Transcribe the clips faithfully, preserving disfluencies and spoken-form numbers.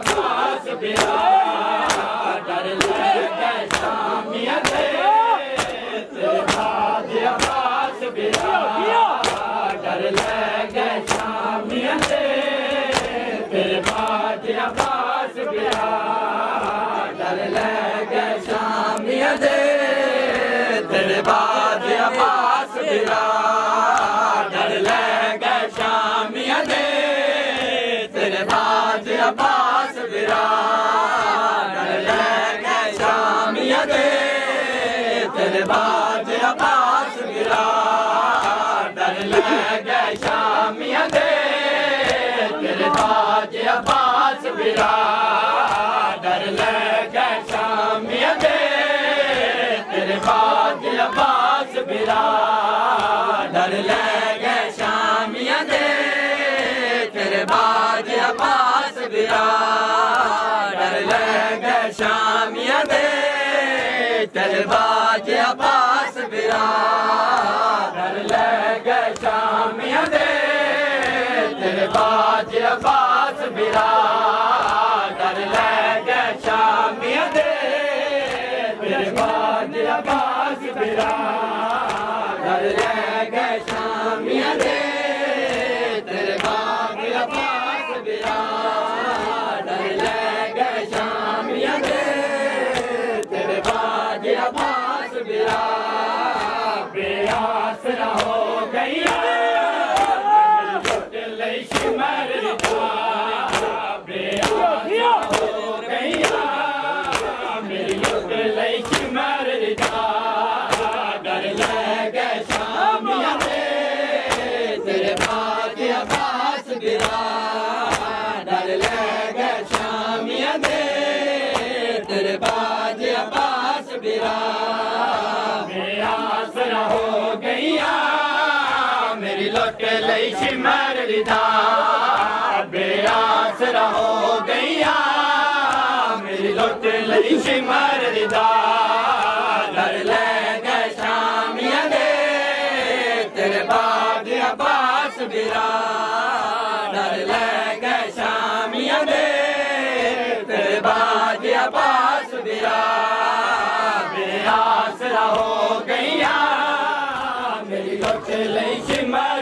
अब्बास बिरा डर लगे शामिया दे तेरे बाद अब्बास बिरा डर लगे शामिया दे तेरे बाद अब्बास बिरा डर लगे शामिया दे तेरे बाद अब्बास बिरा डर लगे शामिया दे तेरे बाद अब्बास बिरा डर लगे शामिया दे तेरे बाद अब्बास बिरा डर लगे शामिया दे तेरे बाद अब्बास बिरा डर लगे शामिया दे तेरे बाद अब्बास बिरा डर लगे शामिया दे तेरे बाद अब्बास बिरा डर लगे शामिया दे तेरे बाद अब्बास बिरा डर लगे शामिया दे तेरे बाद अब्बास बिरा डर लगे शामिया दे तेरे बाद अब्बास बिरा डर लगे शामिया दे तेरे बाद अब्बास बिरा डर लगे शामिया दे तेरे बाद अब्बास बिरा बेआसरा हो गईया शिमर बेआसरा हो गईया मेरी लई शिमर डर लगे शामिया दे तेरे बाद अब्बास बिरा डर लगे शामिया दे तेरे बाद अब्बास बिरा बेआसरा हो गईया मेरी लुट लई शिमर बेआसरा हो गईया मेरी लुट लई शिमर डर लगे शामिया दे तेरे बाद अब्बास बिरा डर लगे शामिया दे तेरे बाद अब्बास बिरा बेआसरा हो गईया मेरी लुट लई शिमर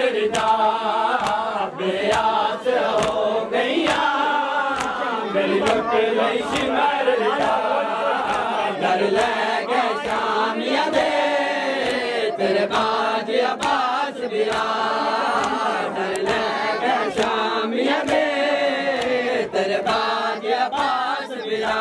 बेआसरा हो गईया मेरी लुट लई शिमर डर लगे शामिया दे तेरे बाद अब्बास बिरा डर लगे शामिया दे तेरे बाद अब्बास बिरा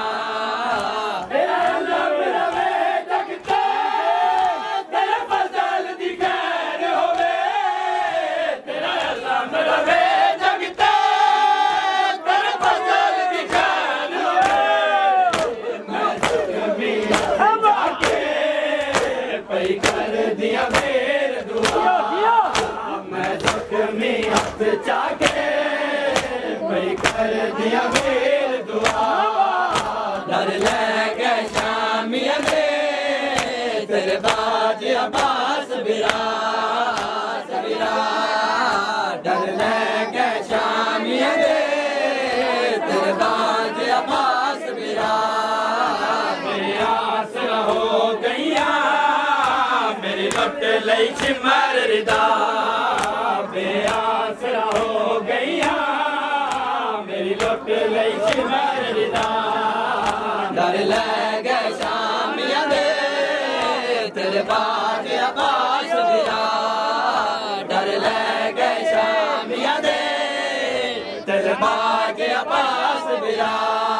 कर दिया मेर दुआ मैं जख्मी हाथ चाके मैं कर दिया मेर दुआ डर लगे शामिया दे तेरे बाद अब्बास बिरा बिरा डर लगे शामिया दे तेरे बाद अब्बास बिरा बेआसरा हो गईया मेरी लुट लई शिमर बेआसरा हो गईया मेरी लुट लई शिमर डर लगे शामिया दे तेरे बाद अब्बास बिरा डर लगे शामिया दे तेरे बाद अब्बास बिरा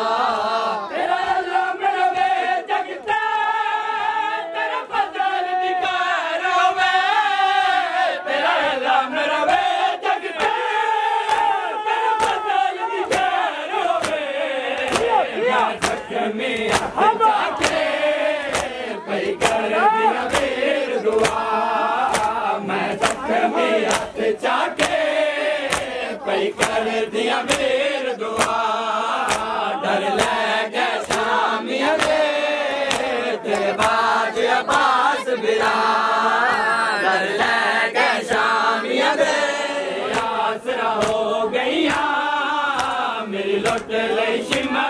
कर दिया मेर दुआ मैं जख्मी हाथ चाके पई कर दिया मेर दुआ डर लगे शामिया दे तेरे बाद अब्बास बिरा डर लगे शामिया दे आसरा हो गईया मेरी लुट लई शिमर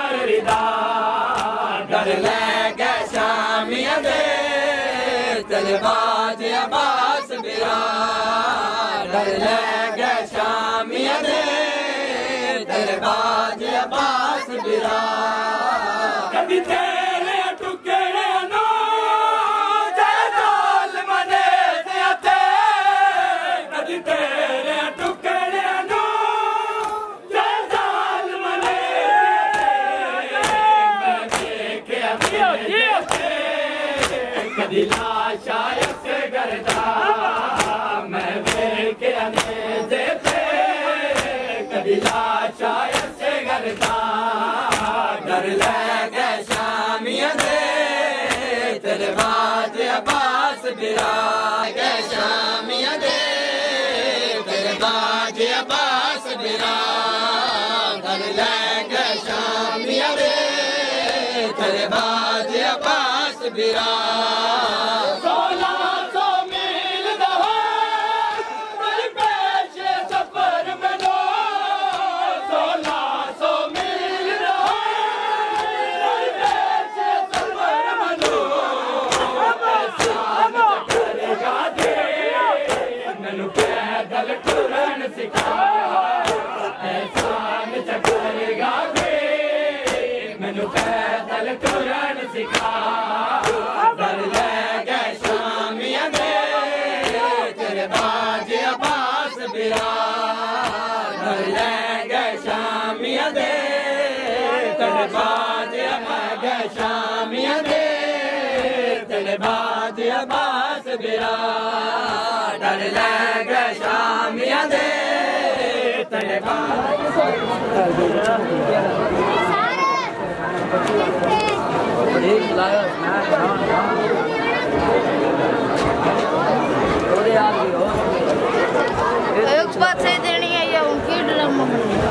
तेरे बाज अब्बास बिरा डर ले गए शामिया दे तेरे बाज अब्बास बिरा कभी तेरे टुकड़े नो जय डाल मने ते कभी तेरे टुकड़े नो जय डाल मने कभी लाशा से करता मैं के अने देते कभी लाशा से करता डर ले गए शामिया दे तेरे बाज अब्बास बिरा गए शामिया दे तेरे बाज अब्बास बिरा डर ले गए शामिया दे तेरे बाज अब्बास बिरा मैनू पैदल टुरन सिखा डर ले गए शामिया दे तेरे बाज अब्बास बिरा डर ले गए शामिया दे तेरे बाज गए शामिया दे तेरे बाज अब्बास बिरा डर ले गए शामिया दे तेरे बाज एक बात सही देनी है ये उनकी ड्रामा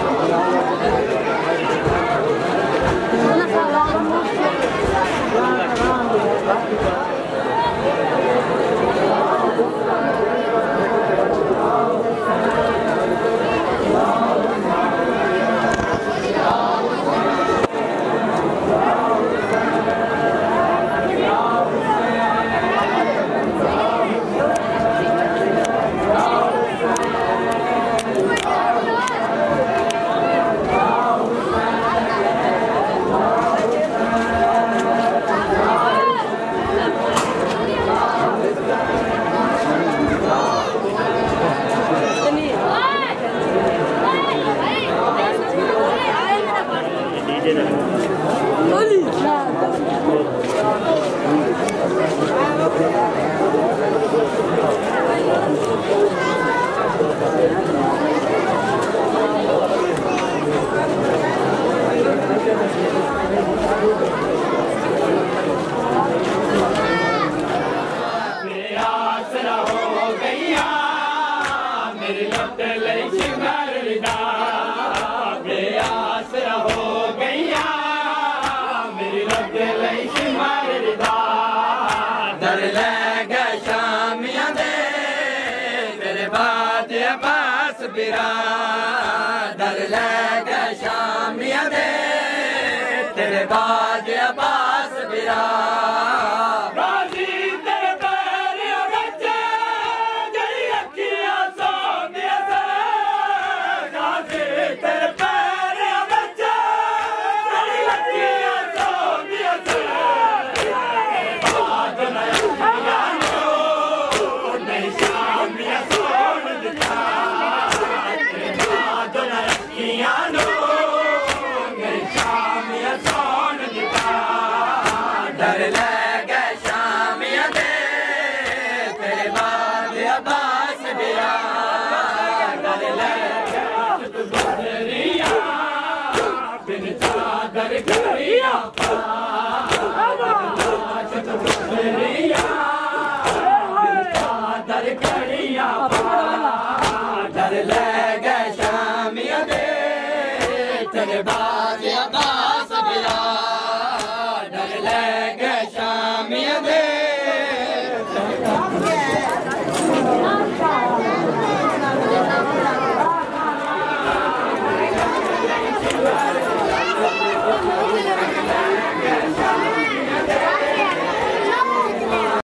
डर ले गए शामिया दे तेरे बाज अब्बास बिरा डर ले गए शामिया दे तेरे बाज अब्बास बिरा